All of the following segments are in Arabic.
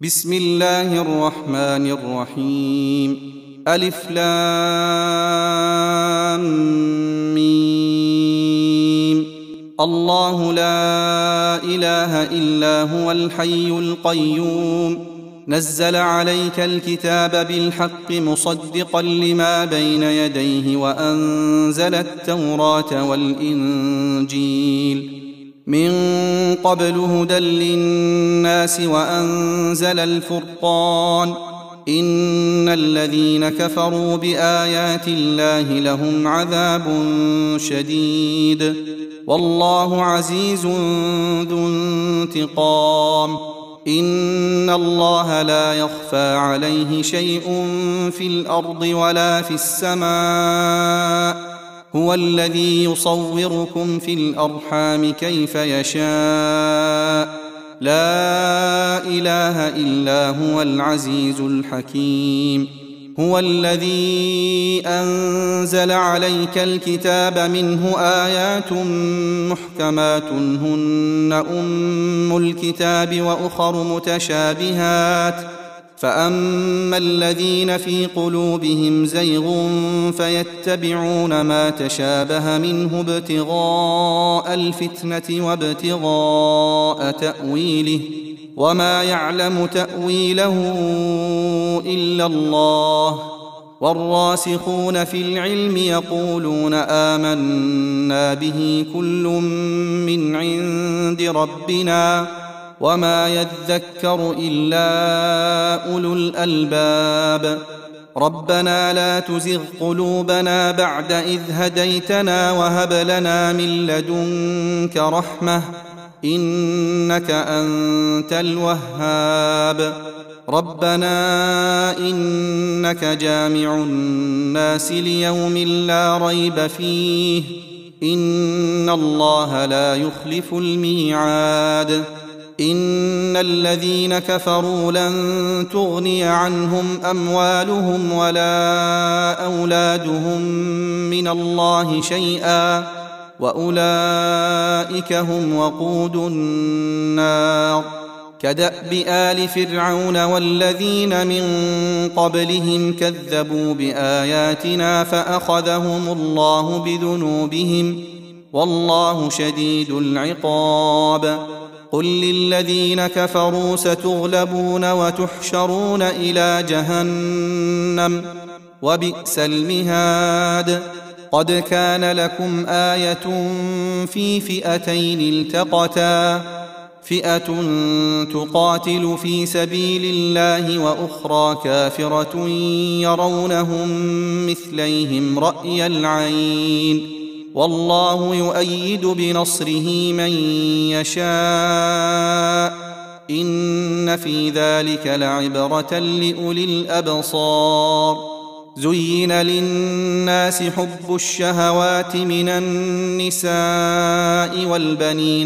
بسم الله الرحمن الرحيم. ألف لام ميم. الله لا إله إلا هو الحي القيوم نزل عليك الكتاب بالحق مصدقا لما بين يديه وأنزل التوراة والإنجيل من قبل هدى للناس وأنزل الفرقان إن الذين كفروا بآيات الله لهم عذاب شديد والله عزيز ذو انتقام. إن الله لا يخفى عليه شيء في الأرض ولا في السماء هو الذي يصوركم في الأرحام كيف يشاء لا إله إلا هو العزيز الحكيم. هو الذي أنزل عليك الكتاب منه آيات محكمات هن أم الكتاب وأخر متشابهات فأما الذين في قلوبهم زيغ فيتبعون ما تشابه منه ابتغاء الفتنة وابتغاء تأويله وما يعلم تأويله إلا الله والراسخون في العلم يقولون آمنا به كل من عند ربنا وما يذكر إلا أولو الألباب. ربنا لا تزغ قلوبنا بعد إذ هديتنا وهب لنا من لدنك رحمة إنك أنت الوهاب. ربنا إنك جامع الناس ليوم لا ريب فيه إن الله لا يخلف الميعاد. إن الذين كفروا لن تغني عنهم أموالهم ولا أولادهم من الله شيئا وأولئك هم وقود النار. كدأب آل فرعون والذين من قبلهم كذبوا بآياتنا فأخذهم الله بذنوبهم والله شديد العقاب. قل للذين كفروا ستغلبون وتحشرون إلى جهنم وبئس المهاد. قد كان لكم آية في فئتين التقتا فئة تقاتل في سبيل الله وأخرى كافرة يرونهم مثليهم رأي العين والله يؤيد بنصره من يشاء إن في ذلك لعبرة لأولي الأبصار. زين للناس حب الشهوات من النساء والبنين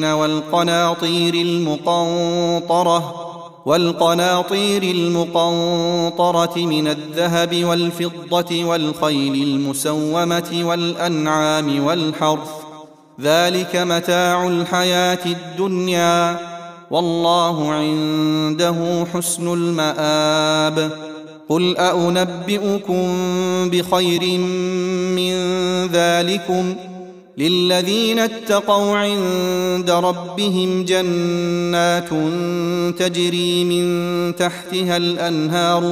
والقناطير المقنطرة من الذهب والفضة والخيل المسومة والأنعام والحرث ذلك متاع الحياة الدنيا والله عنده حسن المآب. قل أنبئكم بخير من ذلكم للذين اتقوا عند ربهم جنات تجري من تحتها الأنهار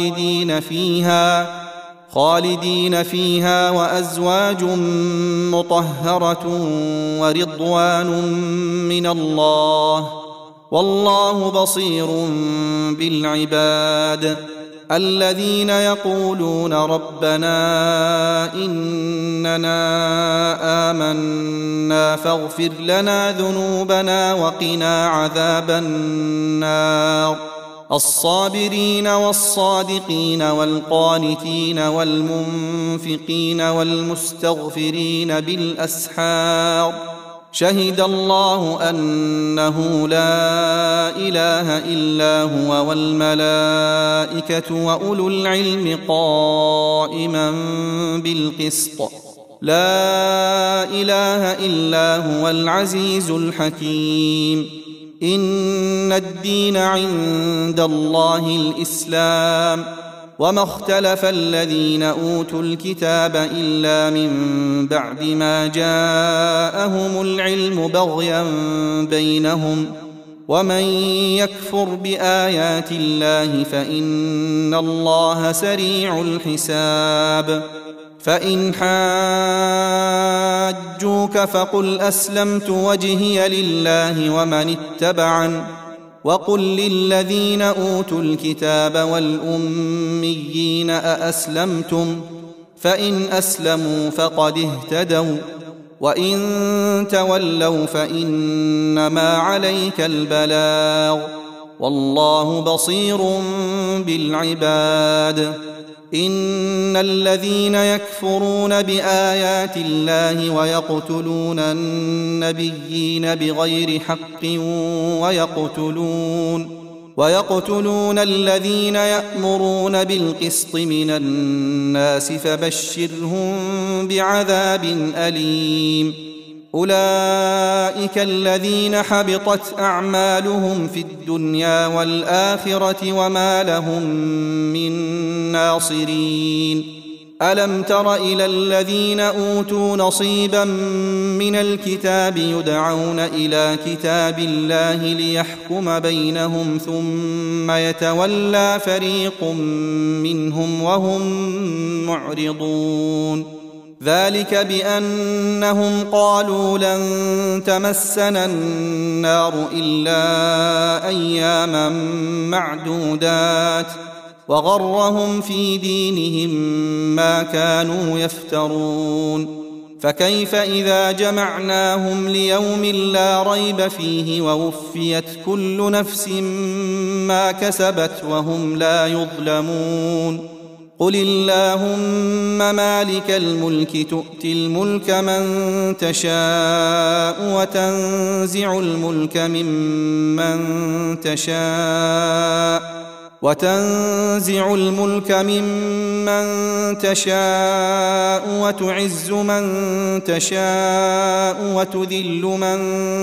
خالدين فيها وأزواج مطهرة ورضوان من الله والله بصير بالعباد. الذين يقولون ربنا إننا آمنا فاغفر لنا ذنوبنا وقنا عذاب النار. الصابرين والصادقين والقانتين والمنفقين والمستغفرين بالأسحار. شهد الله أنه لا إله إلا هو والملائكة وأولو العلم قائما بالقسط لا إله إلا هو العزيز الحكيم. إن الدين عند الله الإسلام وما اختلف الذين أوتوا الكتاب إلا من بعد ما جاءهم العلم بغيا بينهم ومن يكفر بآيات الله فإن الله سريع الحساب فإن حاجوك فقل أسلمت وجهي لله ومن اتبعن وقل للذين أوتوا الكتاب والأميين أأسلمتم فإن أسلموا فقد اهتدوا وإن تولوا فإنما عليك البلاغ والله بصير بالعباد إن الذين يكفرون بآيات الله ويقتلون النبيين بغير حق ويقتلون الذين يأمرون بالقسط من الناس فبشرهم بعذاب أليم أولئك الذين حبطت أعمالهم في الدنيا والآخرة وما لهم من ناصرين ألم تر إلى الذين أوتوا نصيبا من الكتاب يدعون إلى كتاب الله ليحكم بينهم ثم يتولى فريق منهم وهم معرضون ذلك بأنهم قالوا لن تمسنا النار إلا أياما معدودات وغرهم في دينهم ما كانوا يفترون فكيف إذا جمعناهم ليوم لا ريب فيه ووفيت كل نفس ما كسبت وهم لا يظلمون قل اللهم مالك الملك تؤتي الملك من تشاء وتنزع الملك ممن تشاء وتعز من تشاء وتذل من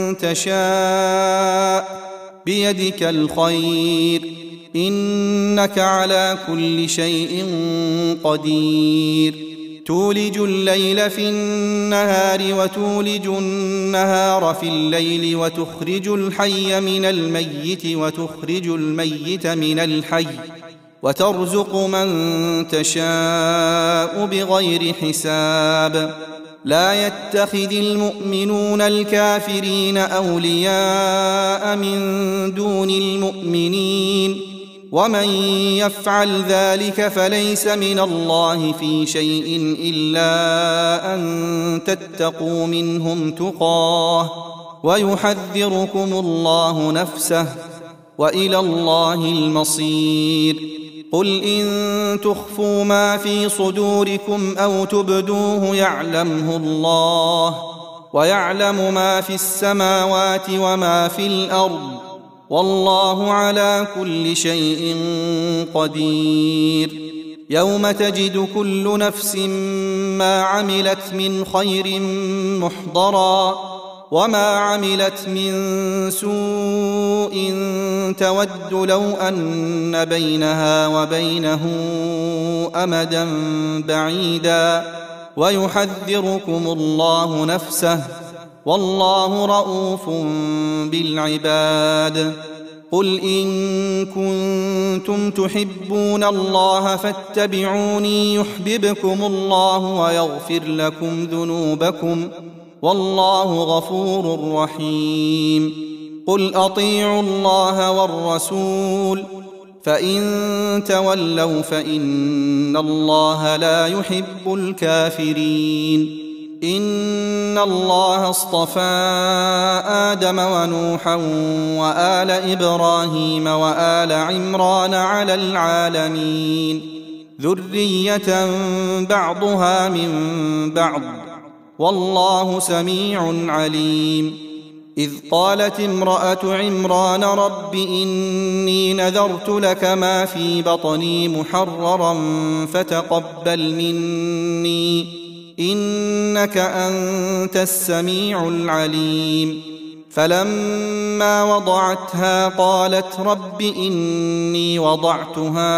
تشاء بيدك الخير إنك على كل شيء قدير تولج الليل في النهار وتولج النهار في الليل وتخرج الحي من الميت وتخرج الميت من الحي وترزق من تشاء بغير حساب لا يتخذ المؤمنون الكافرين أولياء من دون المؤمنين ومن يفعل ذلك فليس من الله في شيء إلا أن تتقوا منهم تقاه ويحذركم الله نفسه وإلى الله المصير قل إن تخفوا ما في صدوركم أو تبدوه يعلمه الله ويعلم ما في السماوات وما في الأرض والله على كل شيء قدير يوم تجد كل نفس ما عملت من خير محضرا وما عملت من سوء تود لو أن بينها وبينه أمدا بعيدا ويحذركم الله نفسه والله رؤوف بالعباد قل إن كنتم تحبون الله فاتبعوني يحببكم الله ويغفر لكم ذنوبكم والله غفور رحيم قل أطيعوا الله والرسول فإن تولوا فإن الله لا يحب الكافرين إن الله اصطفى آدم ونوحا وآل إبراهيم وآل عمران على العالمين ذرية بعضها من بعض والله سميع عليم إذ قالت امرأة عمران رب إني نذرت لك ما في بطني محررا فتقبل مني إنك أنت السميع العليم فلما وضعتها قالت رب إني وضعتها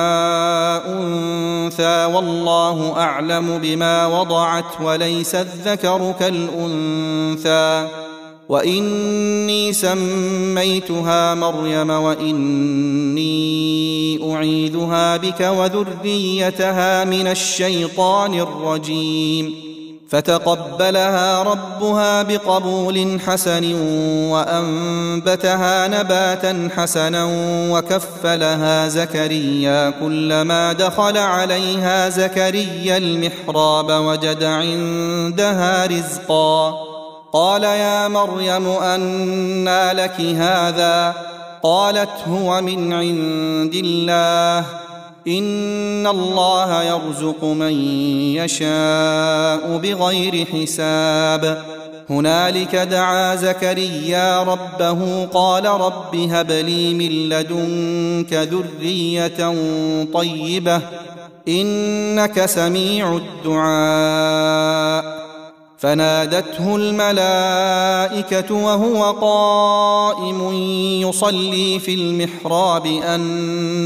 أنثى والله أعلم بما وضعت وليس الذكر كالأنثى وإني سميتها مريم وإني أعيذها بك وذريتها من الشيطان الرجيم فتقبلها ربها بقبول حسن وأنبتها نباتا حسنا وكفلها زكريا كلما دخل عليها زكريا المحراب وجد عندها رزقا قال يا مريم أنى لك هذا قالت هو من عند الله إن الله يرزق من يشاء بغير حساب هنالك دعا زكريا ربه قال رب هب لي من لدنك ذرية طيبة إنك سميع الدعاء فنادته الملائكة وهو قائم يصلي في المحراب أن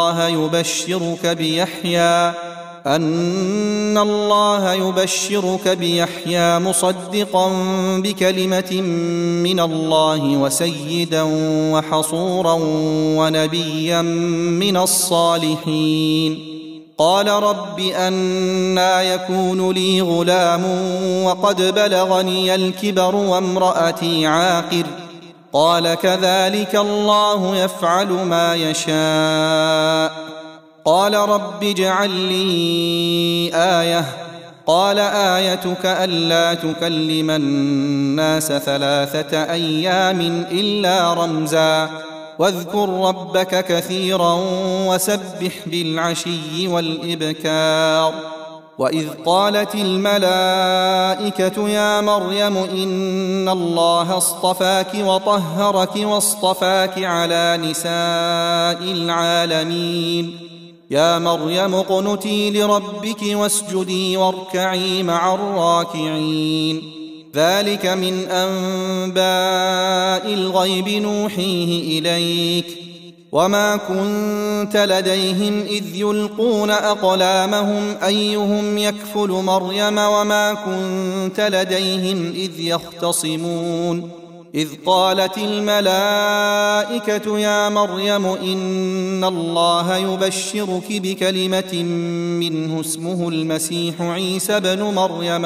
الله يبشرك بيحيى مصدقا بكلمة من الله وسيدا وحصورا ونبيا من الصالحين قال رب أنى يكون لي غلام وقد بلغني الكبر وامرأتي عاقر قال كذلك الله يفعل ما يشاء قال رب اجعل لي آية قال آيتك ألا تكلم الناس 3 أيام إلا رمزا واذكر ربك كثيرا وسبح بالعشي والإبكار وإذ قالت الملائكة يا مريم إن الله اصطفاك وطهرك واصطفاك على نساء العالمين يا مريم اقنتي لربك واسجدي واركعي مع الراكعين ذلك من أنباء الغيب نوحيه إليك وما كنت لديهم إذ يلقون أقلامهم أيهم يكفل مريم وما كنت لديهم إذ يختصمون إذ قالت الملائكة يا مريم إن الله يبشرك بكلمة منه اسمه المسيح عيسى بن مريم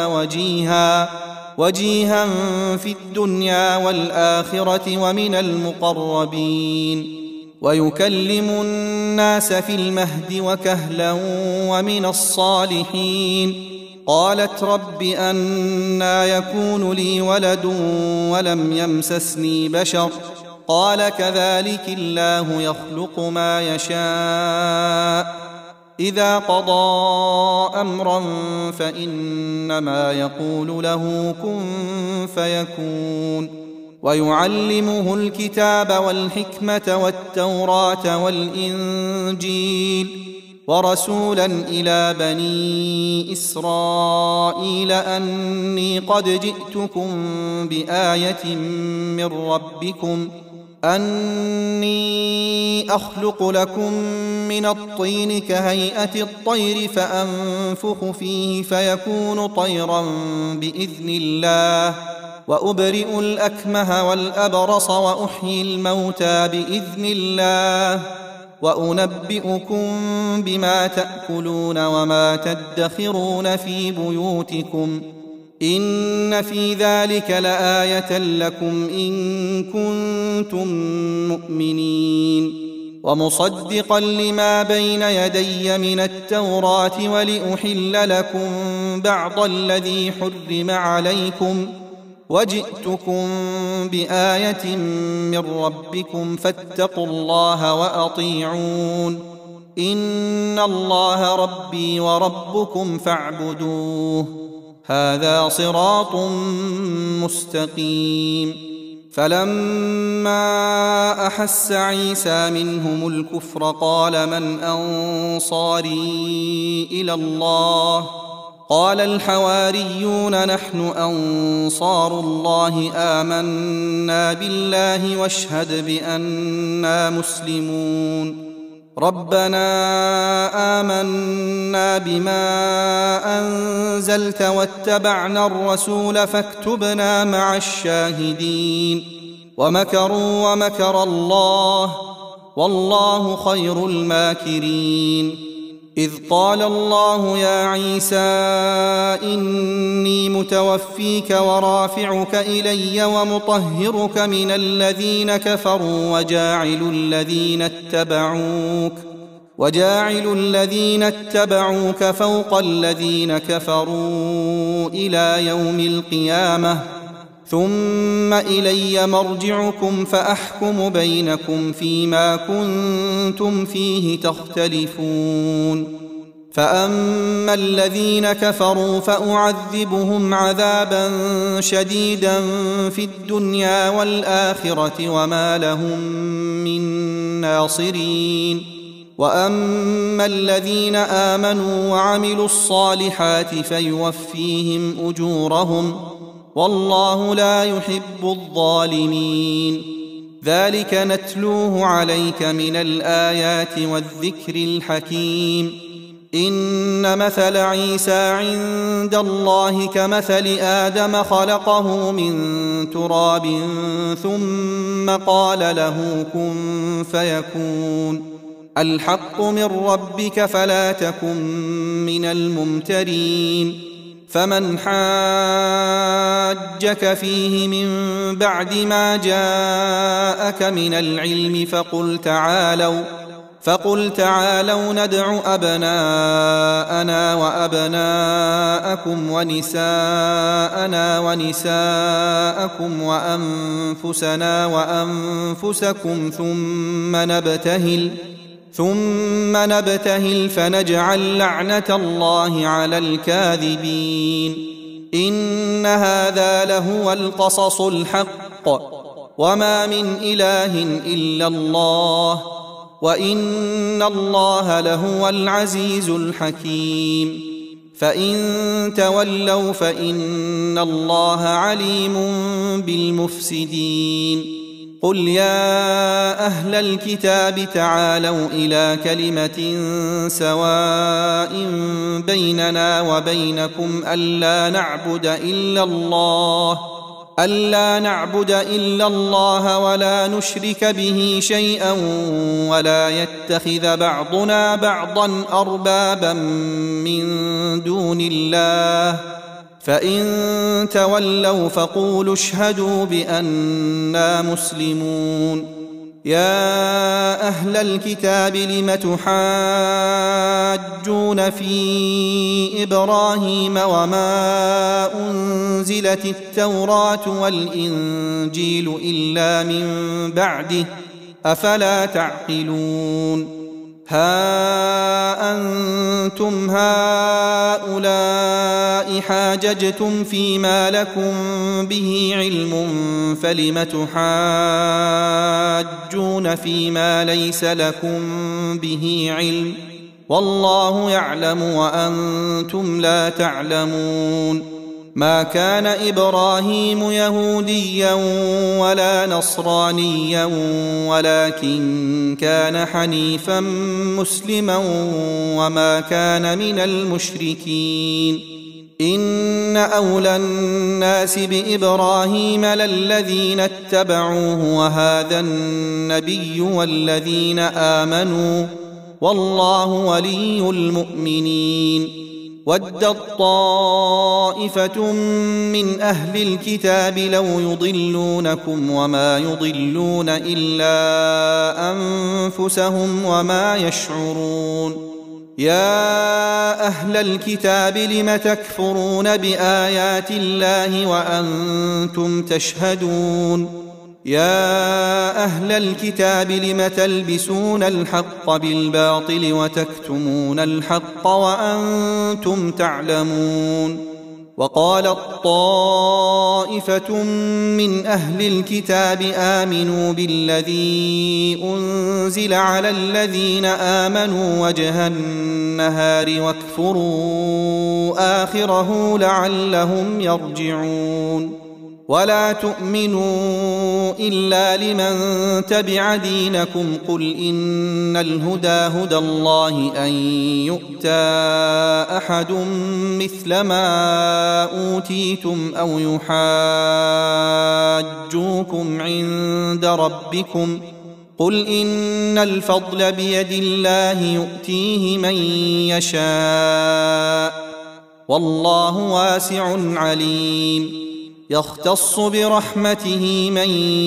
وجيها في الدنيا والآخرة ومن المقربين ويكلم الناس في المهد وكهلا ومن الصالحين قالت رب أنى يكون لي ولد ولم يمسسني بشر قال كذلك الله يخلق ما يشاء إذا قضى أمرا فإنما يقول له كن فيكون ويعلمه الكتاب والحكمة والتوراة والإنجيل ورسولا إلى بني إسرائيل أني قد جئتكم بآية من ربكم أني أخلق لكم من الطين كهيئة الطير فأنفخ فيه فيكون طيرا بإذن الله وأبرئ الأكمه والأبرص وأحيي الموتى بإذن الله وأنبئكم بما تأكلون وما تدخرون في بيوتكم إن في ذلك لآية لكم إن كنتم مؤمنين ومصدقا لما بين يدي من التوراة ولأحل لكم بعض الذي حرم عليكم وجئتكم بآية من ربكم فاتقوا الله وأطيعون إن الله ربي وربكم فاعبدوه هذا صراط مستقيم فلما أحس عيسى منهم الكفر قال من أنصاري إلى الله قال الحواريون نحن أنصار الله آمنا بالله واشهد بأننا مسلمون ربنا آمنا بما أنزلت واتبعنا الرسول فاكتبنا مع الشاهدين ومكروا ومكر الله والله خير الماكرين إذ قال الله يا عيسى إني متوفيك ورافعك إلي ومطهرك من الذين كفروا وجاعل الذين اتبعوك فوق الذين كفروا إلى يوم القيامة ثم إلي مرجعكم فأحكم بينكم فيما كنتم فيه تختلفون فأما الذين كفروا فأعذبهم عذابا شديدا في الدنيا والآخرة وما لهم من ناصرين وأما الذين آمنوا وعملوا الصالحات فيوفيهم أجورهم والله لا يحب الظالمين ذلك نتلوه عليك من الآيات والذكر الحكيم إن مثل عيسى عند الله كمثل آدم خلقه من تراب ثم قال له كن فيكون الحق من ربك فلا تكن من الممترين فمن حاجك فيه من بعد ما جاءك من العلم فقل تعالوا ندع أبناءنا وأبناءكم ونساءنا ونساءكم وأنفسنا وأنفسكم ثم نبتهل فنجعل لعنة الله على الكاذبين إن هذا لهو القصص الحق وما من إله إلا الله وإن الله لهو العزيز الحكيم فإن تولوا فإن الله عليم بالمفسدين قل يا أهل الكتاب تعالوا إلى كلمة سواء بيننا وبينكم ألا نعبد إلا الله ولا نشرك به شيئا ولا يتخذ بعضنا بعضا أربابا من دون الله فإن تولوا فقولوا اشهدوا بأننا مسلمون يا أهل الكتاب لم تحاجون في إبراهيم وما أنزلت التوراة والإنجيل إلا من بعده أفلا تعقلون ها أنتم هؤلاء حاججتم فيما لكم به علم فلم تحاجون فيما ليس لكم به علم والله يعلم وأنتم لا تعلمون ما كان إبراهيم يهوديا ولا نصرانيا ولكن كان حنيفا مسلما وما كان من المشركين إن أولى الناس بإبراهيم للذين اتبعوه وهذا النبي والذين آمنوا والله ولي المؤمنين ودت طائفة من أهل الكتاب لو يضلونكم وما يضلون إلا أنفسهم وما يشعرون يا أهل الكتاب لم تكفرون بآيات الله وأنتم تشهدون يا أهل الكتاب لم تلبسون الحق بالباطل وتكتمون الحق وأنتم تعلمون وقالت طائفة من أهل الكتاب آمنوا بالذي أنزل على الذين آمنوا وجه النهار واكفروا آخره لعلهم يرجعون ولا تؤمنوا إلا لمن تبع دينكم قل إن الهدى هدى الله أن يؤتى أحد مثل ما أوتيتم أو يحاجوكم عند ربكم قل إن الفضل بيد الله يؤتيه من يشاء والله واسع عليم يختص برحمته من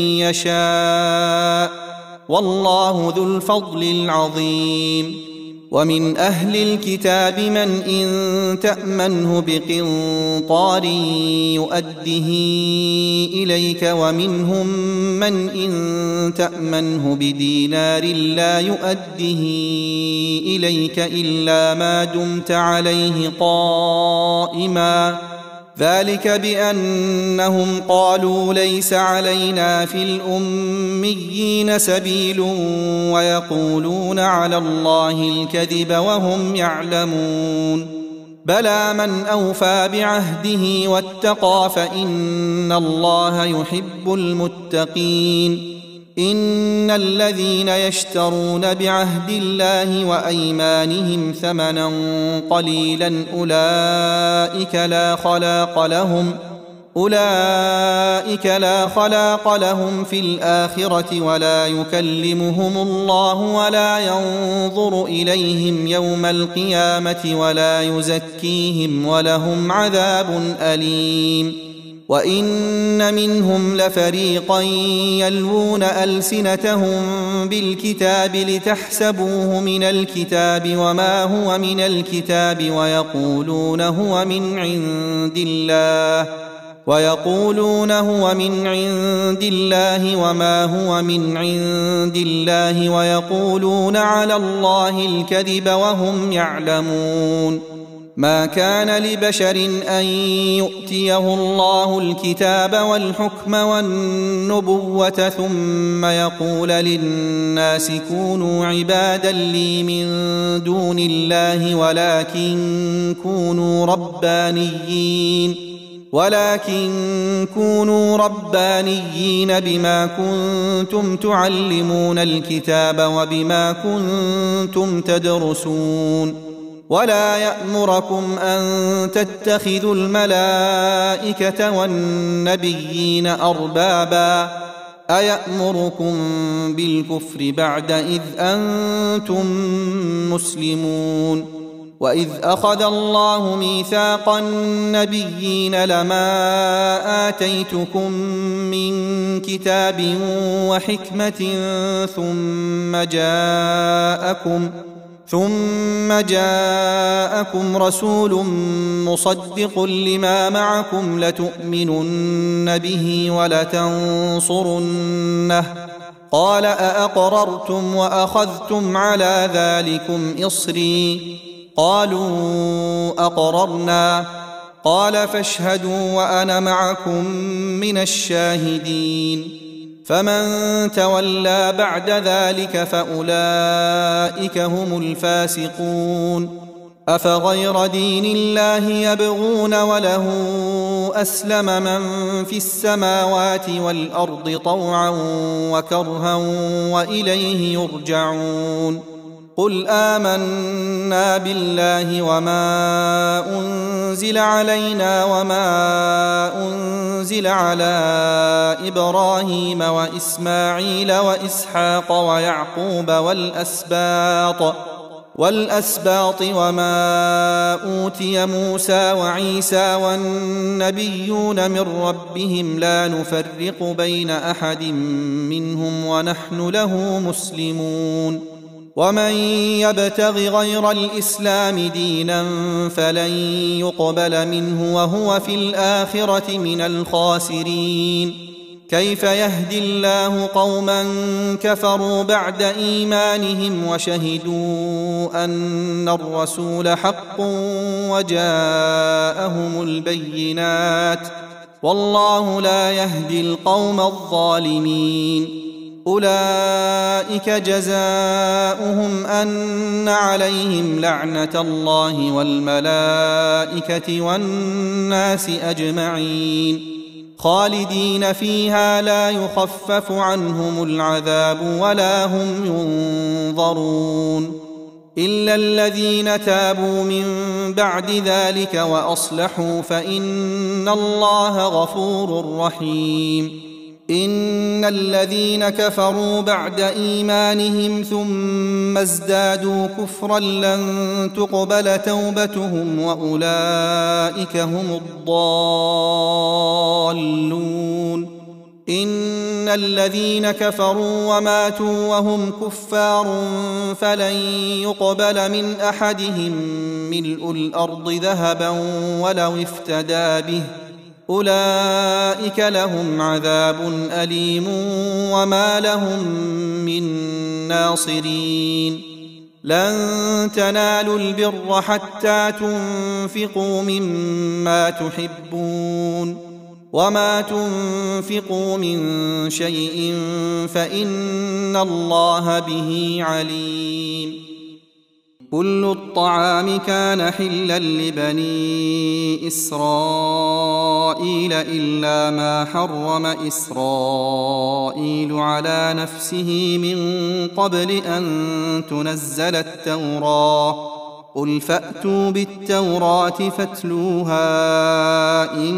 يشاء والله ذو الفضل العظيم ومن أهل الكتاب من إن تأمنه بقنطار يؤده إليك ومنهم من إن تأمنه بدينار لا يؤده إليك إلا ما دمت عليه قائما ذلك بأنهم قالوا ليس علينا في الأميين سبيل ويقولون على الله الكذب وهم يعلمون بلى من أوفى بعهده واتقى فإن الله يحب المتقين إن الذين يشترون بعهد الله وأيمانهم ثمنا قليلا أولئك لا خلاق لهم في الآخرة ولا يكلمهم الله ولا ينظر إليهم يوم القيامة ولا يزكيهم ولهم عذاب أليم وإن منهم لفريقا يلوون ألسنتهم بالكتاب لتحسبوه من الكتاب وما هو من الكتاب ويقولون هو من عند الله وما هو من عند الله ويقولون على الله الكذب وهم يعلمون ما كان لبشر أن يؤتيه الله الكتاب والحكم والنبوة ثم يقول للناس كونوا عبادا لي من دون الله ولكن كونوا ربانيين بما كنتم تعلمون الكتاب وبما كنتم تدرسون ولا يأمركم أن تتخذوا الملائكة والنبيين أربابا أيأمركم بالكفر بعد إذ أنتم مسلمون وإذ أخذ الله ميثاق النبيين لما آتيتكم من كتاب وحكمة ثم جاءكم رسول مصدق لما معكم لتؤمنن به ولتنصرنه قال أأقررتم وأخذتم على ذلكم إصري قالوا أقررنا قال فاشهدوا وأنا معكم من الشاهدين فمن تولى بعد ذلك فأولئك هم الفاسقون أفغير دين الله يبغون وله أسلم من في السماوات والأرض طوعا وكرها وإليه يرجعون قل آمنا بالله وما أنزل علينا وما أنزل على إبراهيم وإسماعيل وإسحاق ويعقوب والأسباط وما أوتي موسى وعيسى والنبيون من ربهم لا نفرق بين أحد منهم ونحن له مسلمون ومن يبتغ غير الإسلام دينا فلن يقبل منه وهو في الآخرة من الخاسرين كيف يهدي الله قوما كفروا بعد إيمانهم وشهدوا أن الرسول حق وجاءهم البينات والله لا يهدي القوم الظالمين أولئك جزاؤهم أن عليهم لعنة الله والملائكة والناس أجمعين خالدين فيها لا يخفف عنهم العذاب ولا هم ينظرون إلا الذين تابوا من بعد ذلك وأصلحوا فإن الله غفور رحيم إن الذين كفروا بعد إيمانهم ثم ازدادوا كفرا لن تقبل توبتهم وأولئك هم الضالون إن الذين كفروا وماتوا وهم كفار فلن يقبل من أحدهم ملء الأرض ذهبا ولو افتدى به أولئك لهم عذاب أليم وما لهم من ناصرين لن تنالوا البر حتى تنفقوا مما تحبون وما تنفقوا من شيء فإن الله به عليم كل الطعام كان حلا لبني إسرائيل إلا ما حرم إسرائيل على نفسه من قبل أن تنزل التوراة قل فأتوا بالتوراة فاتلوها إن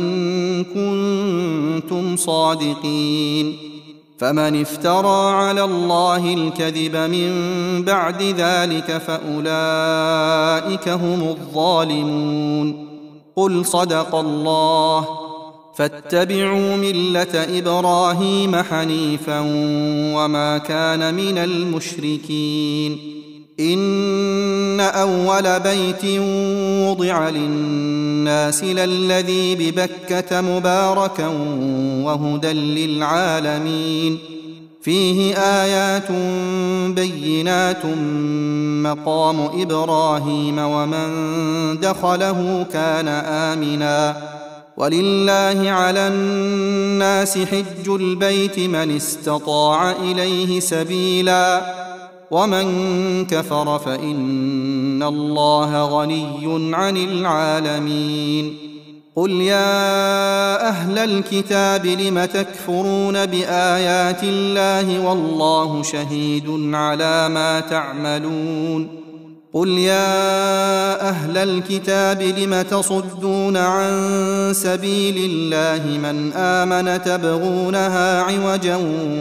كنتم صادقين فمن افترى على الله الكذب من بعد ذلك فأولئك هم الظالمون قل صدق الله فاتبعوا ملة إبراهيم حنيفا وما كان من المشركين إن أول بيت وضع للناس للذي ببكة مباركا وهدى للعالمين فيه آيات بينات مقام إبراهيم ومن دخله كان آمنا ولله على الناس حج البيت من استطاع إليه سبيلا ومن كفر فإن الله غني عن العالمين قل يا أهل الكتاب لم تكفرون بآيات الله والله شهيد على ما تعملون قل يا أهل الكتاب لم تصدون عن سبيل الله من آمن تبغونها عوجا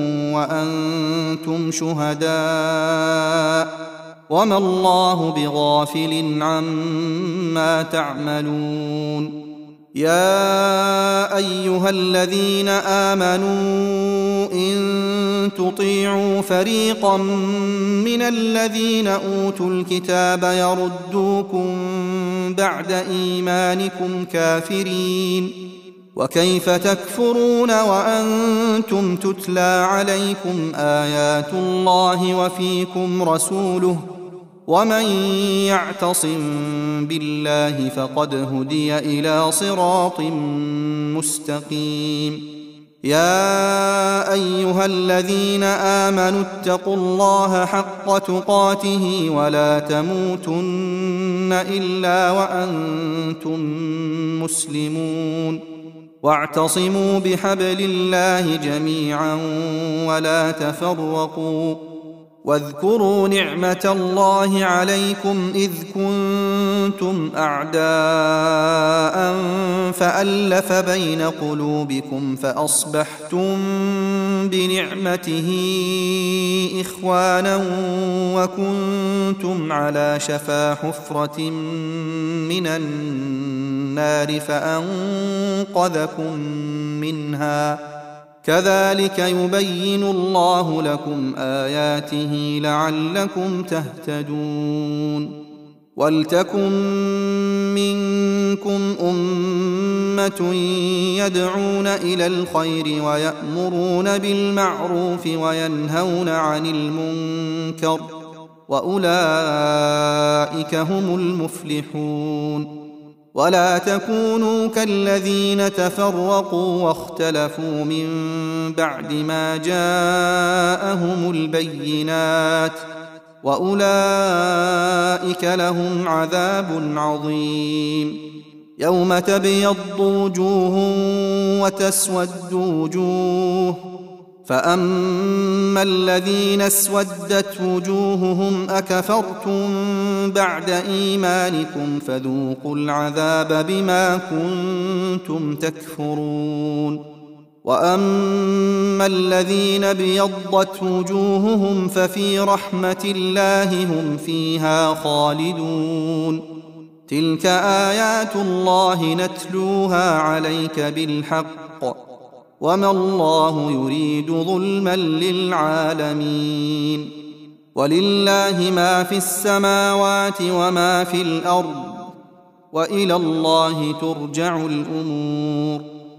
وأنتم شهداء وما الله بغافل عما تعملون يا أيها الذين آمنوا إن تطيعوا فريقا من الذين أوتوا الكتاب يردوكم بعد إيمانكم كافرين وكيف تكفرون وأنتم تتلى عليكم آيات الله وفيكم رسوله ومن يعتصم بالله فقد هدي إلى صراط مستقيم يا أيها الذين آمنوا اتقوا الله حق تقاته ولا تموتن إلا وأنتم مسلمون واعتصموا بحبل الله جميعا ولا تفرقوا واذكروا نعمة الله عليكم إذ كنتم أعداء فألف بين قلوبكم فأصبحتم بنعمته إخوانا وكنتم على شفا حفرة من النار فأنقذكم منها كذلك يبين الله لكم آياته لعلكم تهتدون ولتكن منكم أمة يدعون إلى الخير ويأمرون بالمعروف وينهون عن المنكر وأولئك هم المفلحون. ولا تكونوا كالذين تفرقوا واختلفوا من بعد ما جاءهم البينات وأولئك لهم عذاب عظيم. يوم تبيض وجوه وتسود وجوه، فأما الذين اسودت وجوههم أكفرتم بعد إيمانكم فذوقوا العذاب بما كنتم تكفرون. وأما الذين ابيضت وجوههم ففي رحمة الله هم فيها خالدون. تلك آيات الله نتلوها عليك بالحق، وما الله يريد ظلما للعالمين. ولله ما في السماوات وما في الأرض، وإلى الله ترجع الأمور.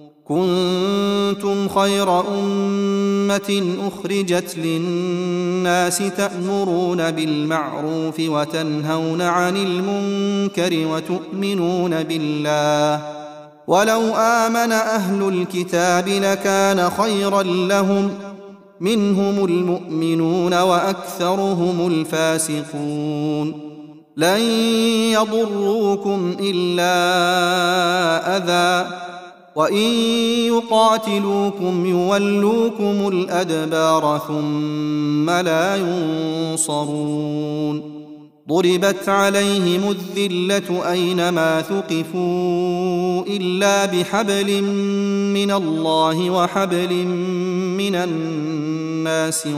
كنتم خير أمة أخرجت للناس تأمرون بالمعروف وتنهون عن المنكر وتؤمنون بالله. ولو آمن أهل الكتاب لكان خيرا لهم، منهم المؤمنون وأكثرهم الفاسقون. لن يضروكم إلا أذى، وإن يقاتلوكم يولوكم الأدبار ثم لا ينصرون. ضربت عليهم الذلة أينما ثقفوا إلا بحبل من الله وحبل من الناس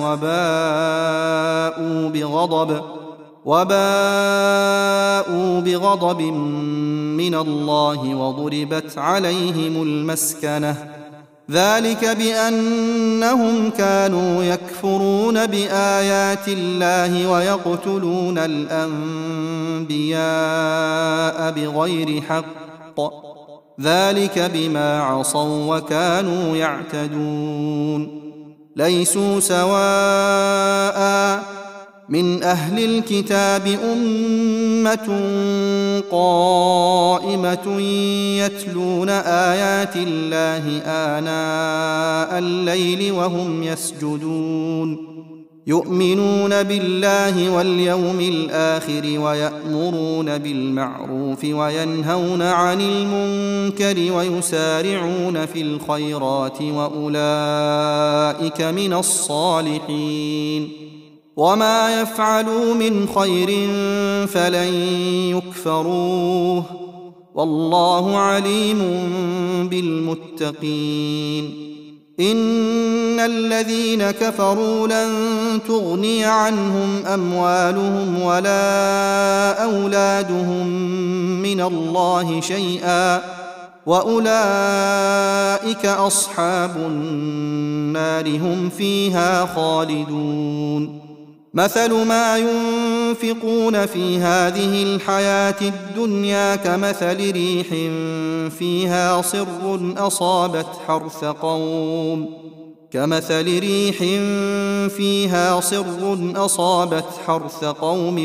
وباءوا بغضب من الله وضربت عليهم المسكنة، ذلك بأنهم كانوا يكفرون بآيات الله ويقتلون الأنبياء بغير حق، ذلك بما عصوا وكانوا يعتدون. ليسوا سواء من أهل الكتاب أمة قائمة يتلون آيات الله آناء الليل وهم يسجدون، يؤمنون بالله واليوم الآخر ويأمرون بالمعروف وينهون عن المنكر ويسارعون في الخيرات وأولئك من الصالحين. وما يفعلوا من خير فلن يكفروه، والله عليم بالمتقين. إن الذين كفروا لن تغني عنهم أموالهم ولا أولادهم من الله شيئا، وأولئك أصحاب النار هم فيها خالدون. مثل ما ينفقون في هذه الحياة الدنيا كمثل ريح فيها صر أصابت حرث قوم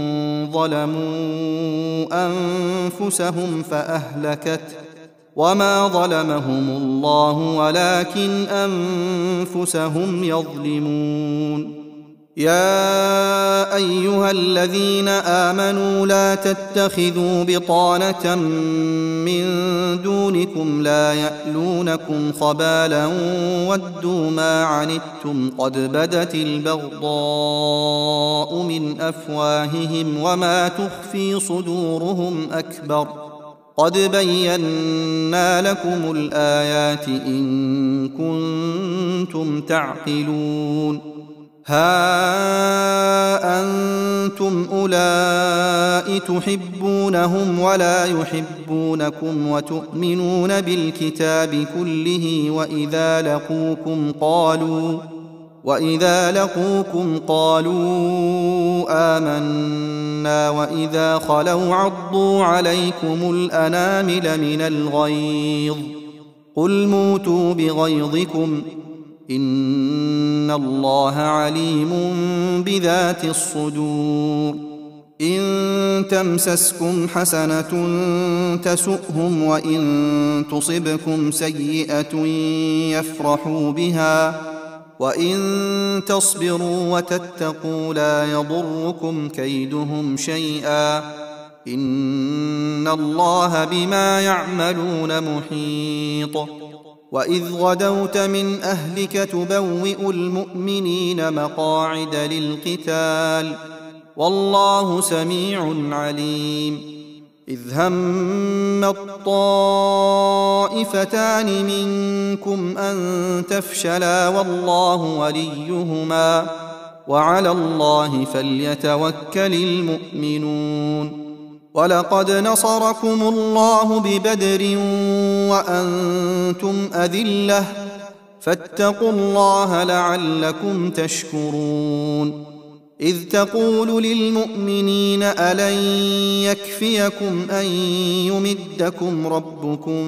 ظلموا أنفسهم فأهلكته، وما ظلمهم الله ولكن أنفسهم يظلمون. يا أيها الذين آمنوا لا تتخذوا بطانة من دونكم لا يألونكم خبالا ودوا ما عنتم قد بدت البغضاء من أفواههم وما تخفي صدورهم أكبر، قد بينا لكم الآيات إن كنتم تعقلون. ها أنتم أولئك تحبونهم ولا يحبونكم وإذا لقوكم قالوا آمنا وإذا خلوا عضوا عليكم الأنامل من الغيظ قل موتوا بغيظكم إن الله عليم بذات الصدور إن تمسسكم حسنة تسؤهم وإن تصبكم سيئة يفرحوا بها وإن تصبروا وتتقوا لا يضركم كيدهم شيئا إن الله بما يعملون محيط وإذ غدوت من أهلك تبوئ المؤمنين مقاعد للقتال والله سميع عليم إذ هم الطائفتان منكم أن تفشلا والله وليهما وعلى الله فليتوكل المؤمنون ولقد نصركم الله ببدر وأنتم أذلة فاتقوا الله لعلكم تشكرون إذ تقول للمؤمنين ألن يكفيكم أن يمدكم ربكم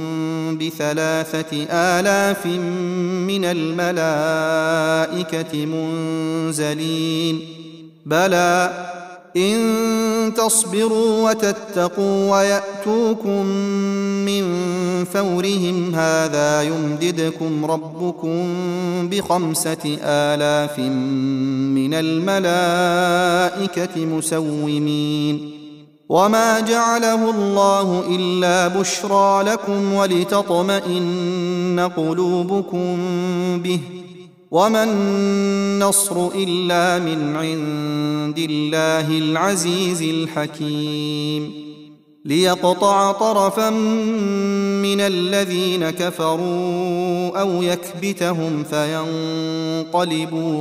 ب3,000 من الملائكة منزلين بلى إن تصبروا وتتقوا ويأتوكم من فورهم هذا يمددكم ربكم ب5,000 من الملائكة مسومين وما جعله الله إلا بشرى لكم ولتطمئن قلوبكم به وما النصر إلا من عند الله العزيز الحكيم ليقطع طرفا من الذين كفروا أو يكبتهم فينقلبوا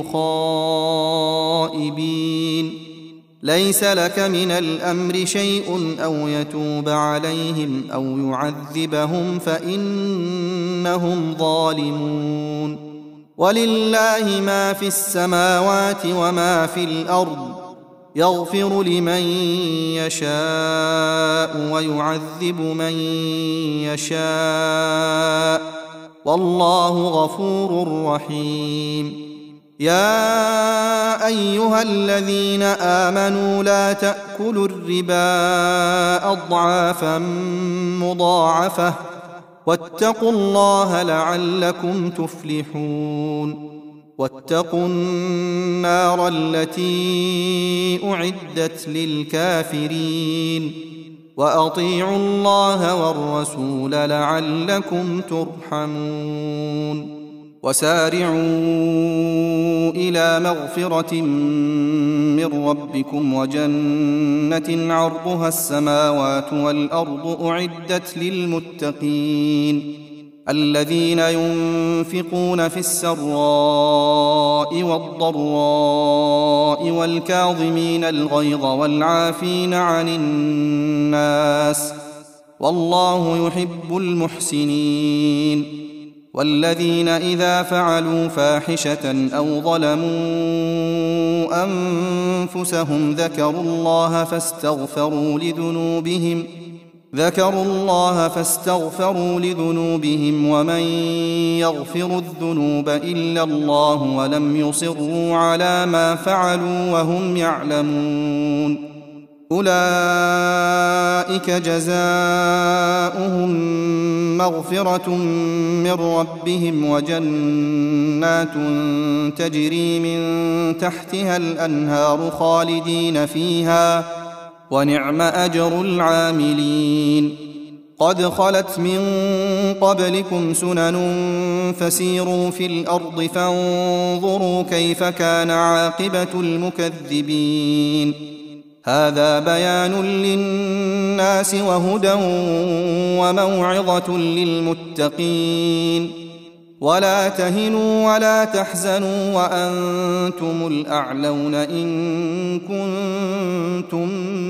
خائبين ليس لك من الأمر شيء أو يتوب عليهم أو يعذبهم فإنهم ظالمون ولله ما في السماوات وما في الأرض يغفر لمن يشاء ويعذب من يشاء والله غفور رحيم يا أيها الذين آمنوا لا تأكلوا الربا أضعافا مضاعفة واتقوا الله لعلكم تفلحون واتقوا النار التي أعدت للكافرين وأطيعوا الله والرسول لعلكم ترحمون وسارعوا إلى مغفرة من ربكم وجنة عرضها السماوات والأرض أعدت للمتقين الذين ينفقون في السراء والضراء والكاظمين الغيظ والعافين عن الناس والله يحب المحسنين والذين إذا فعلوا فاحشة أو ظلموا أنفسهم ذكروا الله فاستغفروا لذنوبهم ومن يغفر الذنوب إلا الله ولم يصروا على ما فعلوا وهم يعلمون أولئك جزاؤهم مغفرة من ربهم وجنات تجري من تحتها الأنهار خالدين فيها ونعم أجر العاملين قد خلت من قبلكم سنن فسيروا في الأرض فانظروا كيف كان عاقبة المكذبين هذا بيان للناس وهدى وموعظة للمتقين ولا تهنوا ولا تحزنوا وأنتم الأعلون إن كنتم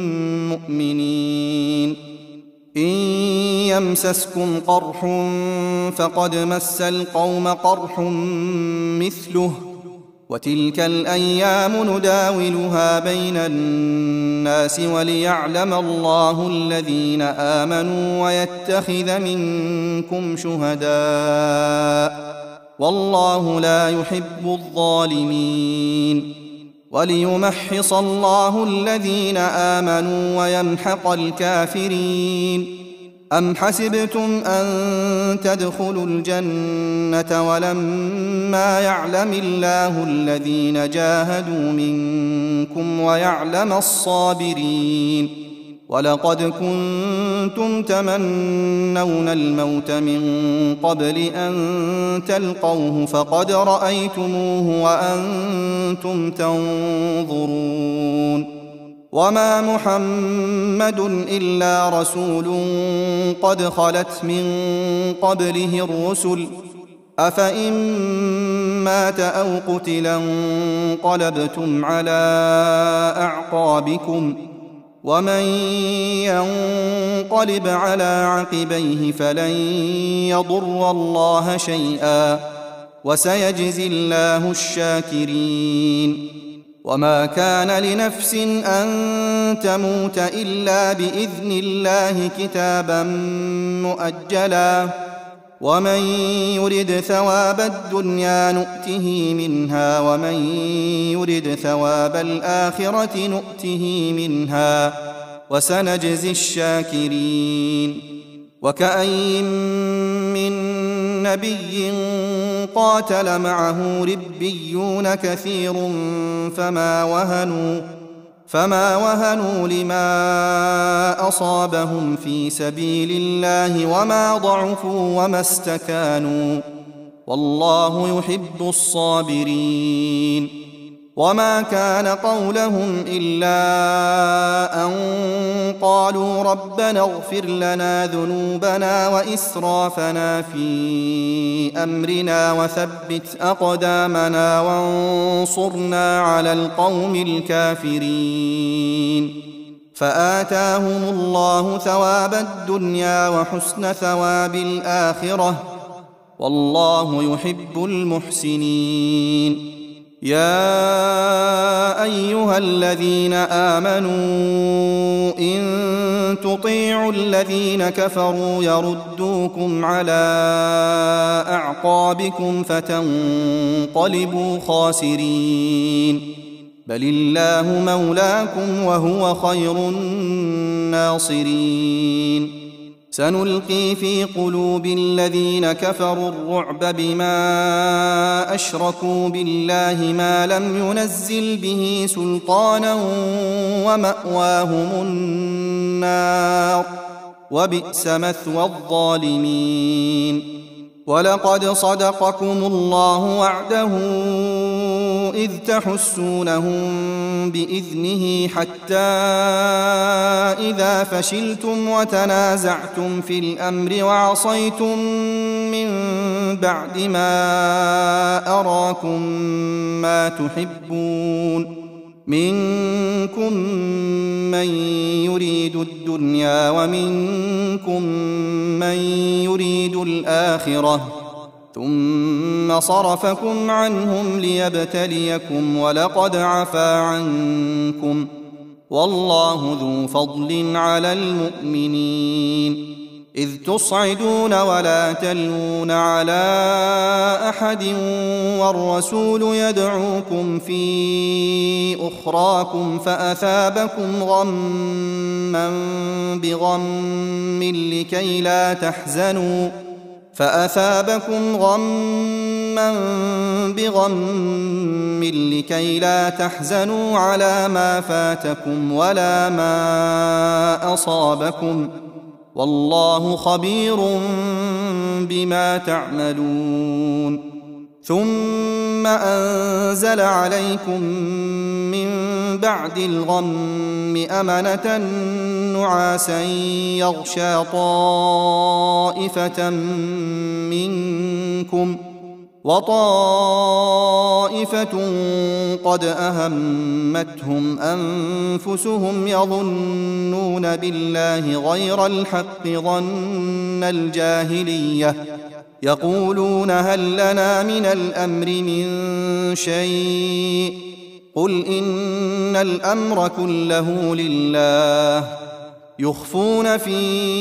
مؤمنين إن يمسسكم قرح فقد مس القوم قرح مثله وتلك الأيام نداولها بين الناس وليعلم الله الذين آمنوا ويتخذ منكم شهداء والله لا يحب الظالمين وليمحص الله الذين آمنوا ويمحق الكافرين أم حسبتم أن تدخلوا الجنة ولما يعلم الله الذين جاهدوا منكم ويعلم الصابرين ولقد كنتم تمنون الموت من قبل أن تلقوه فقد رأيتموه وأنتم تنظرون وما محمد إلا رسول قد خلت من قبله الرسل أفإن مات أو قتلا انقلبتم على أعقابكم ومن ينقلب على عقبيه فلن يضر الله شيئا وسيجزي الله الشاكرين وما كان لنفس أن تموت إلا بإذن الله كتابا مؤجلا ومن يرد ثواب الدنيا نؤته منها ومن يرد ثواب الآخرة نؤته منها وسنجزي الشاكرين وكأين من نبي قاتل معه ربيون كثير فما وهنوا لما أصابهم في سبيل الله وما ضعفوا وما استكانوا والله يحب الصابرين وما كان قولهم إلا أن قالوا ربنا اغفر لنا ذنوبنا وإسرافنا في أمرنا وثبت أقدامنا وانصرنا على القوم الكافرين فآتاهم الله ثواب الدنيا وحسن ثواب الآخرة والله يحب المحسنين يا أيها الذين آمنوا إن تطيعوا الذين كفروا يردوكم على أعقابكم فتنقلبوا خاسرين بل الله مولاكم وهو خير الناصرين سنلقي في قلوب الذين كفروا الرعب بما أشركوا بالله ما لم ينزل به سلطانا ومأواهم النار وبئس مثوى الظالمين ولقد صدقكم الله وعده إذ تحسونهم بإذنه حتى إذا فشلتم وتنازعتم في الأمر وعصيتم من بعد ما أراكم ما تحبون منكم من يريد الدنيا ومنكم من يريد الآخرة ثم صرفكم عنهم ليبتليكم ولقد عفا عنكم والله ذو فضل على المؤمنين إذ تصعدون ولا تلوون على أحد والرسول يدعوكم في أخراكم فأثابكم غما بغم لكي لا تحزنوا على ما فاتكم ولا ما أصابكم والله خبير بما تعملون ثم أنزل عليكم من بعد الغم أمنة نعاسا يغشى طائفة منكم وطائفة قد أهمتهم أنفسهم يظنون بالله غير الحق ظن الجاهلية يقولون هل لنا من الأمر من شيء قل إن الأمر كله لله يخفون في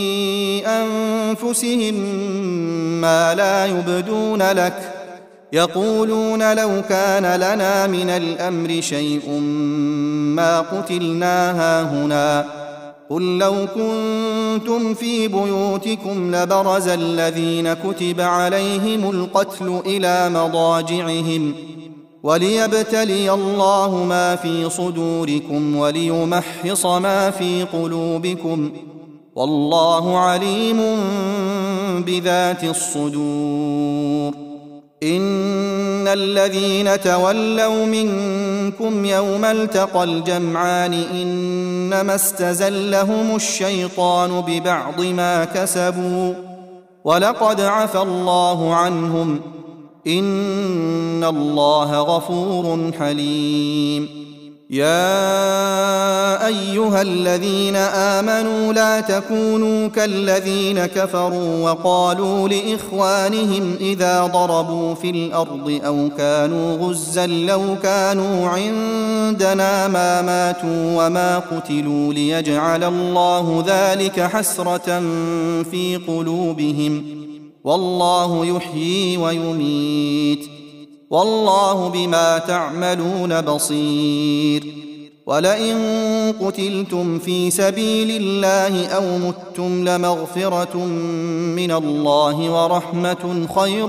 أنفسهم ما لا يبدون لك يقولون لو كان لنا من الأمر شيء ما قتلنا هاهنا قل لو كنتم في بيوتكم لبرز الذين كتب عليهم القتل إلى مضاجعهم وليبتلي الله ما في صدوركم وليمحص ما في قلوبكم والله عليم بذات الصدور إن الذين تولوا منكم يوم التقى الجمعان إنما استزلهم الشيطان ببعض ما كسبوا ولقد عفى الله عنهم إن الله غفور حليم يا أيها الذين آمنوا لا تكونوا كالذين كفروا وقالوا لإخوانهم إذا ضربوا في الأرض أو كانوا غزا لو كانوا عندنا ما ماتوا وما قتلوا ليجعل الله ذلك حسرة في قلوبهم والله يحيي ويميت والله بما تعملون بصير ولئن قتلتم في سبيل الله أو متم لمغفرة من الله ورحمة خير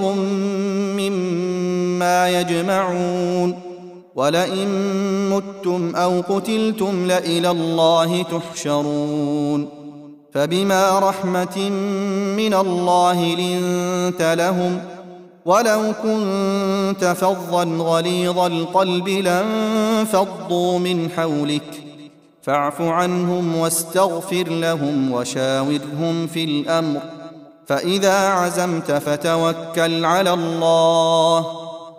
مما يجمعون ولئن متم أو قتلتم لإلى الله تحشرون فبما رحمة من الله لنت لهم ولو كنت فظا غليظ القلب لانفضوا من حولك فاعف عنهم واستغفر لهم وشاورهم في الأمر فإذا عزمت فتوكل على الله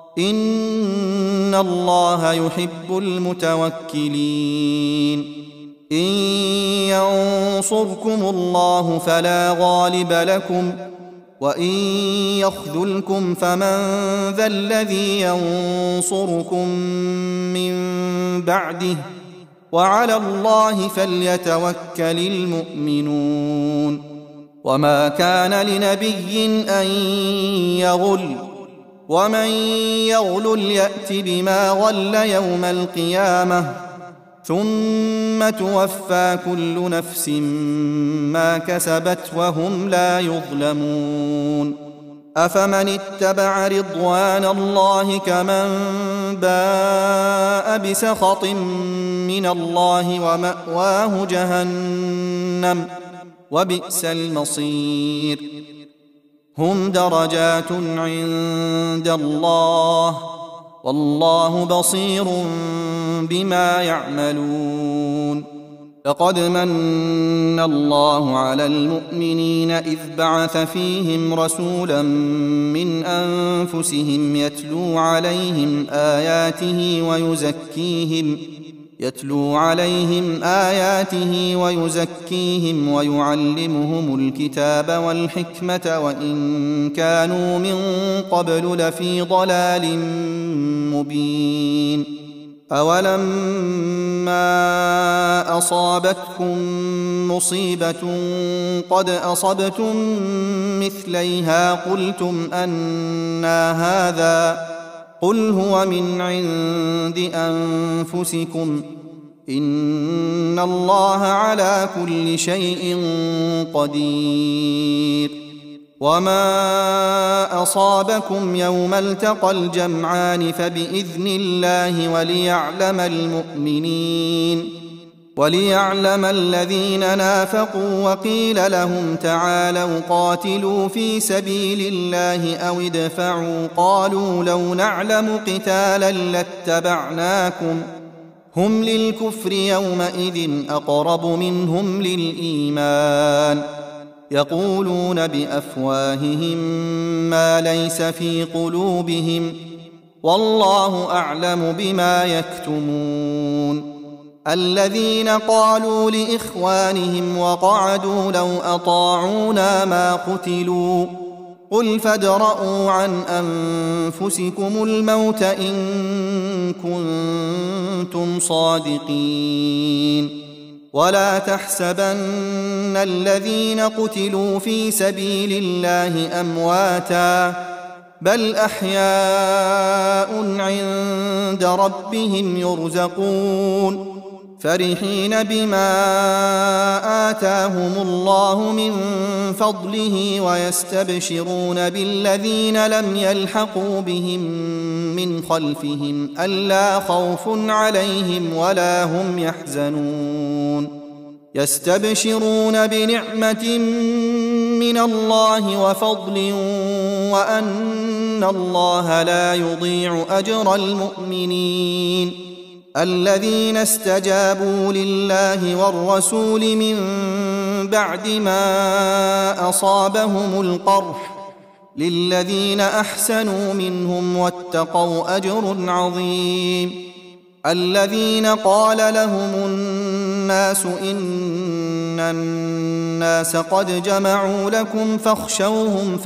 إن الله يحب المتوكلين إن ينصركم الله فلا غالب لكم وإن يخذلكم فمن ذا الذي ينصركم من بعده وعلى الله فليتوكل المؤمنون وما كان لنبي أن يغل ومن يغل يأت بما غل يوم القيامة ثم توفى كل نفس ما كسبت وهم لا يظلمون أفمن اتبع رضوان الله كمن باء بسخط من الله ومأواه جهنم وبئس المصير هم درجات عند الله والله بصير بما يعملون لقد من الله على المؤمنين إذ بعث فيهم رسولا من أنفسهم يتلو عليهم آياته ويزكيهم ويعلمهم الكتاب والحكمة وإن كانوا من قبل لفي ضلال مبين أولما أصابتكم مصيبة قد أصبتم مثليها قلتم أنى هذا قل هو من عند أنفسكم إن الله على كل شيء قدير وما أصابكم يوم التقى الجمعان فبإذن الله وليعلم الذين نافقوا وقيل لهم تعالوا قاتلوا في سبيل الله أو ادفعوا قالوا لو نعلم قتالا لاتبعناكم هم للكفر يومئذ أقرب منهم للإيمان يقولون بأفواههم ما ليس في قلوبهم والله أعلم بما يكتمون الذين قالوا لإخوانهم وقعدوا لو أطاعونا ما قتلوا قل فادرءوا عن أنفسكم الموت إن كنتم صادقين ولا تحسبن الذين قتلوا في سبيل الله أمواتا بل أحياء عند ربهم يرزقون فرحين بما آتاهم الله من فضله ويستبشرون بالذين لم يلحقوا بهم من خلفهم ألا خوف عليهم ولا هم يحزنون يستبشرون بنعمة من الله وفضل وأن الله لا يضيع أجر المؤمنين الذين استجابوا لله والرسول من بعد ما أصابهم القرح للذين أحسنوا منهم واتقوا أجر عظيم الذين قال لهم الناس إن الناس قد جمعوا لكم فاخشوهم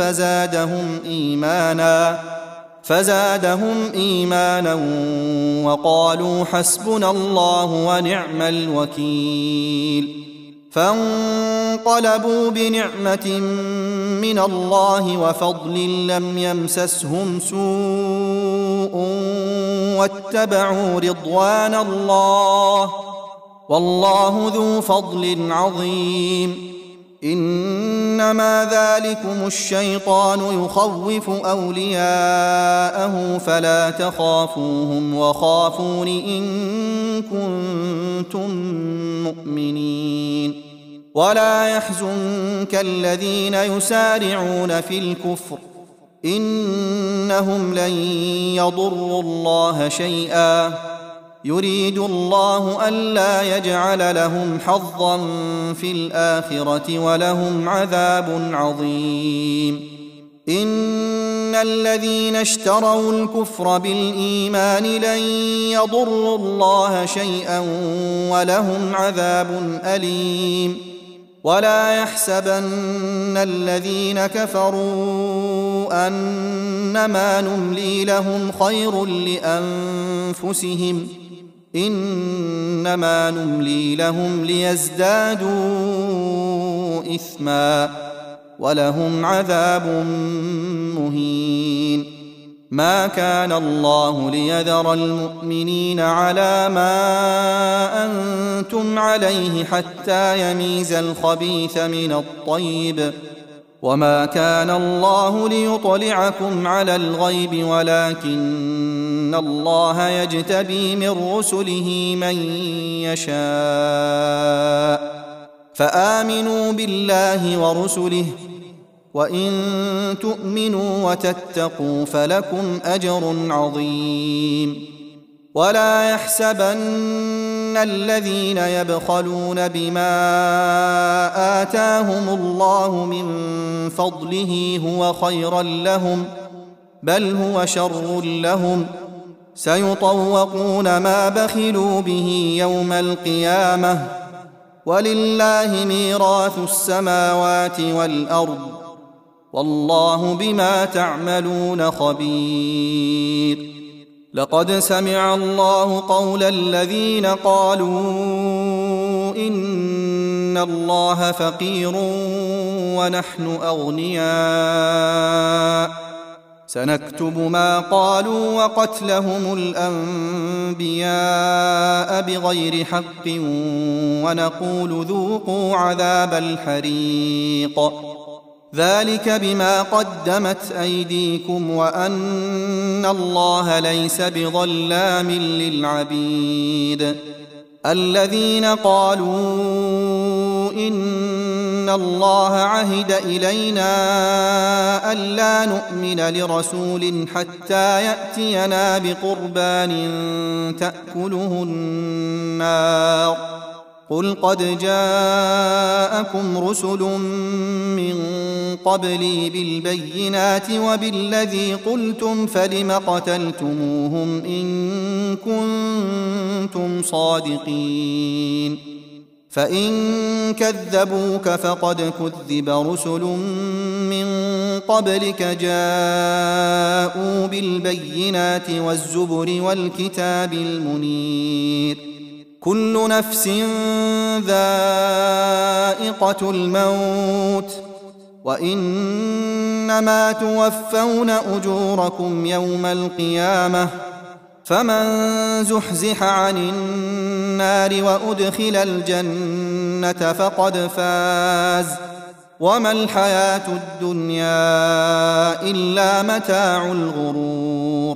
فزادهم إيمانا وقالوا حسبنا الله ونعم الوكيل فانقلبوا بنعمة من الله وفضل لم يمسسهم سوء واتبعوا رضوان الله والله ذو فضل عظيم إنما ذلكم الشيطان يخوف أولياءه فلا تخافوهم وخافون إن كنتم مؤمنين ولا يحزنك الذين يسارعون في الكفر إنهم لن يضروا الله شيئا يريد الله ألا يجعل لهم حظا في الآخرة ولهم عذاب عظيم إن الذين اشتروا الكفر بالإيمان لن يضروا الله شيئا ولهم عذاب أليم ولا يحسبن الذين كفروا أنما نملي لهم خير لأنفسهم إنما نملي لهم ليزدادوا إثما ولهم عذاب مهين ما كان الله ليذر المؤمنين على ما أنتم عليه حتى يميز الخبيث من الطيب وما كان الله ليطلعكم على الغيب ولكن الله يجتبي من رسله من يشاء فآمنوا بالله ورسله وإن تؤمنوا وتتقوا فلكم أجر عظيم ولا يحسبن الذين يبخلون بما آتاهم الله من فضله هو خيرا لهم بل هو شر لهم سيطوقون ما بخلوا به يوم القيامة ولله ميراث السماوات والأرض والله بما تعملون خبير لقد سمع الله قول الذين قالوا إن الله فقير ونحن أغنياء سنكتب ما قالوا وقتلهم الأنبياء بغير حق ونقول ذوقوا عذاب الحريق ذلك بما قدمت أيديكم وأن الله ليس بظلام للعبيد الذين قالوا إن الله عهد إلينا ألا نؤمن لرسول حتى يأتينا بقربان تأكله النار قل قد جاءكم رسل من قبلي بالبينات وبالذي قلتم فلم قتلتموهم إن كنتم صادقين فإن كذبوك فقد كذب رسل من قبلك جاءوا بالبينات والزبر والكتاب المنير كل نفس ذائقة الموت وإنما توفون أجوركم يوم القيامة فمن زحزح عن النار وأدخل الجنة فقد فاز وما الحياة الدنيا إلا متاع الغرور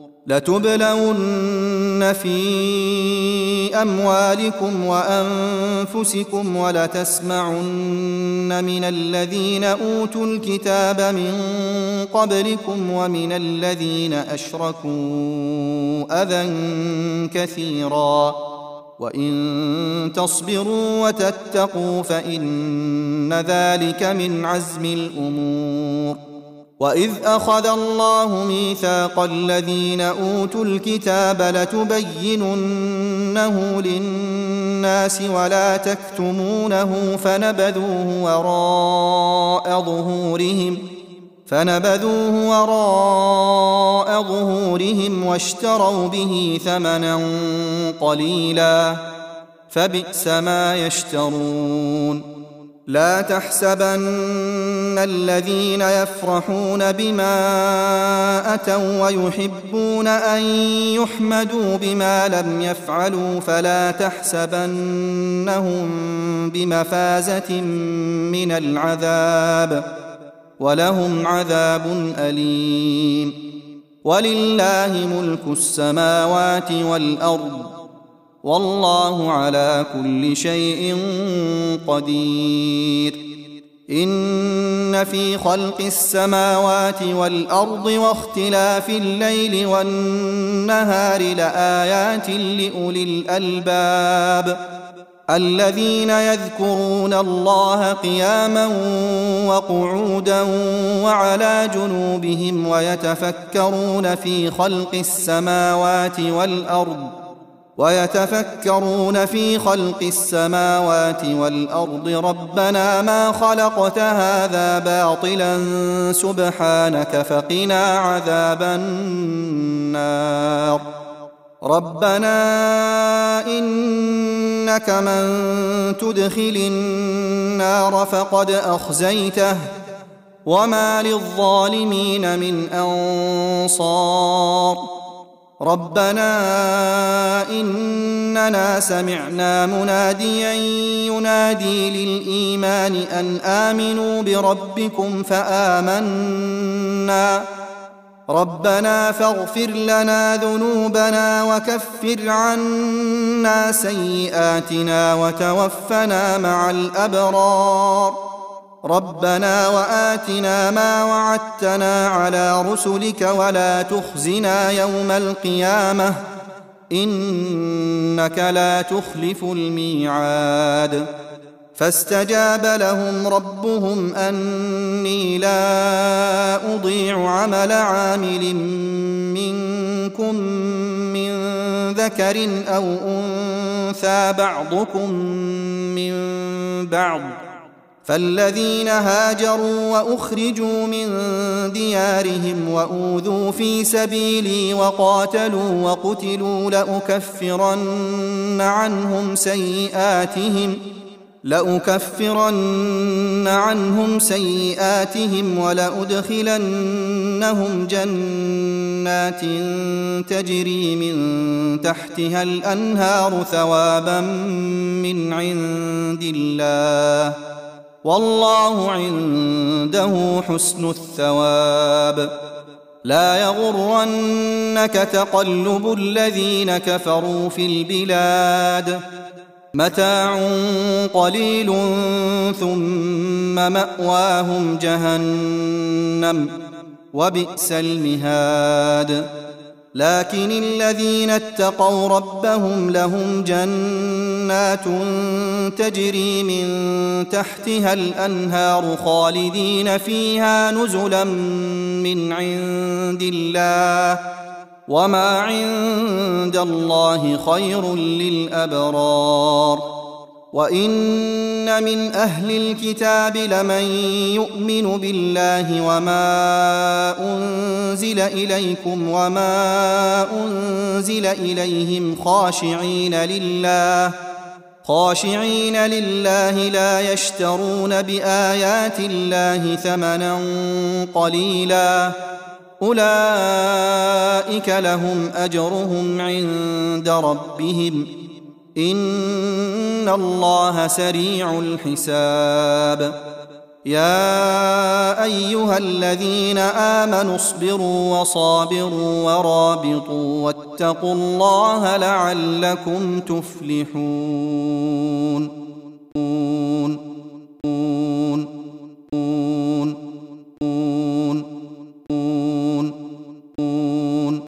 لتبلون في أموالكم وأنفسكم ولتسمعن من الذين أوتوا الكتاب من قبلكم ومن الذين أشركوا أذى كثيرا وإن تصبروا وتتقوا فإن ذلك من عزم الأمور وإذ أخذ الله ميثاق الذين أوتوا الكتاب لتبيننه للناس ولا تكتمونه فنبذوه وراء ظهورهم واشتروا به ثمنا قليلا فبئس ما يشترون لا تحسبن الذين يفرحون بما أتوا ويحبون أن يحمدوا بما لم يفعلوا فلا تحسبنهم بمفازة من العذاب ولهم عذاب أليم ولله ملك السماوات والأرض والله على كل شيء قدير إن في خلق السماوات والأرض واختلاف الليل والنهار لآيات لأولي الألباب الذين يذكرون الله قياما وقعودا وعلى جنوبهم ويتفكرون في خلق السماوات والأرض ربنا ما خلقت هذا باطلا سبحانك فقنا عذاب النار ربنا إنك من تدخل النار فقد أخزيته وما للظالمين من أنصار ربنا إننا سمعنا مناديا ينادي للإيمان أن آمنوا بربكم فآمنا ربنا فاغفر لنا ذنوبنا وكفر عنا سيئاتنا وتوفنا مع الأبرار ربنا وآتنا ما وعدتنا على رسلك ولا تخزنا يوم القيامة إنك لا تخلف الميعاد فاستجاب لهم ربهم أني لا أضيع عمل عامل منكم من ذكر أو أنثى بعضكم من بعض فالذين هاجروا وأخرجوا من ديارهم وأوذوا في سبيلي وقاتلوا وقتلوا لأكفرن عنهم سيئاتهم ولأدخلنهم جنات تجري من تحتها الأنهار ثوابا من عند الله والله عنده حسن الثواب لا يغرنك تقلب الذين كفروا في البلاد متاع قليل ثم مأواهم جهنم وبئس المهاد لكن الذين اتقوا ربهم لهم جنات تجري من تحتها الأنهار خالدين فيها نزلا من عند الله وما عند الله خير للأبرار وإن من أهل الكتاب لمن يؤمن بالله وما أنزل إليكم وما أنزل إليهم خاشعين لله لا يشترون بآيات الله ثمنا قليلا أولئك لهم أجرهم عند ربهم إن الله سريع الحساب يا أيها الذين آمنوا اصبروا وصابروا ورابطوا واتقوا الله لعلكم تفلحون